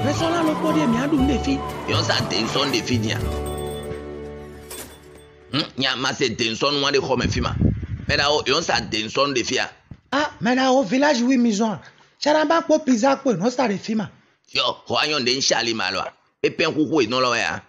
Restaurant le pot de miadou de fi. Yon sa tenson de fi nia. Nya ma se tenson wa de khome fi ma. Mais là yon sa tenson de fi a. Ah, mais là au village oui maison. Charamba po pizza ko no sa de fi ma. Yo, ho ayon de nshali malwa. E pen kuku e no lo ya.